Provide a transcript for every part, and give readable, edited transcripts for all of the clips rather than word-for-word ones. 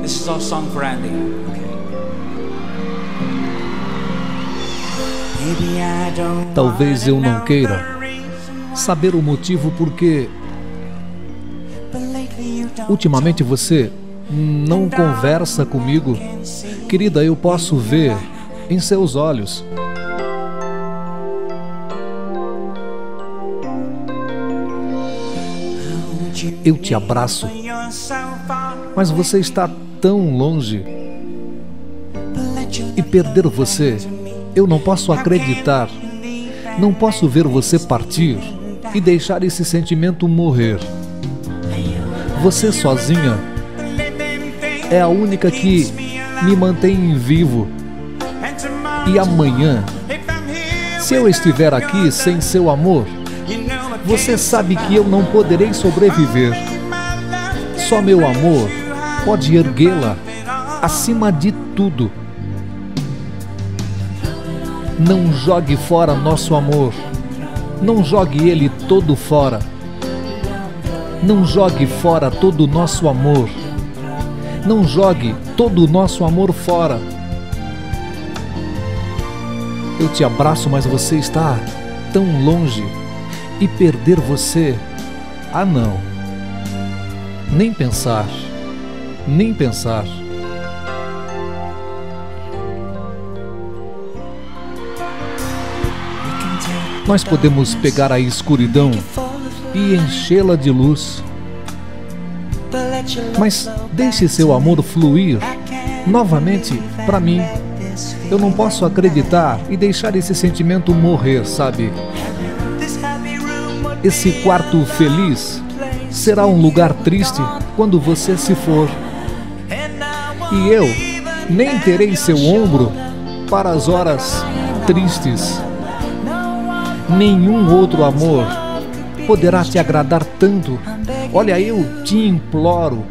This is our song for Andy. Talvez eu não queira saber o motivo porque ultimamente você não conversa comigo. Querida, eu posso ver em seus olhos. Eu te abraço, mas você está tão longe. E perder você, eu não posso acreditar. Não posso ver você partir e deixar esse sentimento morrer. Você sozinha é a única que me mantém vivo. E amanhã, se eu estiver aqui sem seu amor, você sabe que eu não poderei sobreviver. Só meu amor pode erguê-la acima de tudo. Não jogue fora nosso amor. Não jogue ele todo fora. Não jogue fora todo o nosso amor. Não jogue todo o nosso amor fora. Eu te abraço, mas você está tão longe. E perder você, ah não. Nem pensar. Nem pensar. Nós podemos pegar a escuridão e enchê-la de luz. Mas deixe seu amor fluir novamente para mim. Eu não posso acreditar e deixar esse sentimento morrer, sabe? Esse quarto feliz será um lugar triste quando você se for. E eu nem terei seu ombro para as horas tristes. Nenhum outro amor poderá te agradar tanto. Olha, eu te imploro.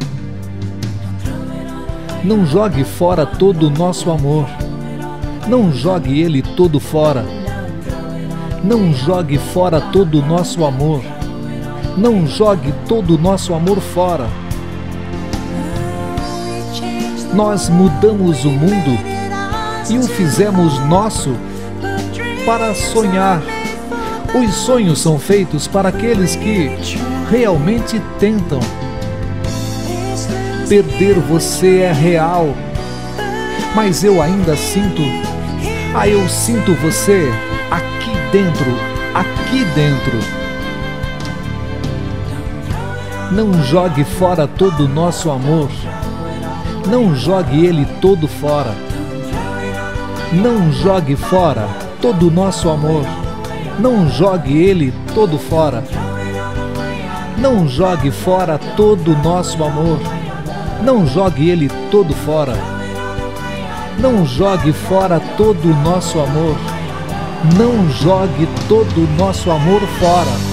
Não jogue fora todo o nosso amor. Não jogue ele todo fora. Não jogue fora todo o nosso amor. Não jogue todo o nosso amor fora. Nós mudamos o mundo e o fizemos nosso para sonhar. Os sonhos são feitos para aqueles que realmente tentam. Perder você é real, mas eu ainda sinto. Eu sinto você aqui dentro, aqui dentro. Não jogue fora todo o nosso amor. Não jogue ele todo fora. Não jogue fora todo o nosso amor. Não jogue ele todo fora. Não jogue fora todo o nosso amor. Não jogue ele todo fora. Não jogue fora todo o nosso amor. Não jogue todo o nosso amor fora.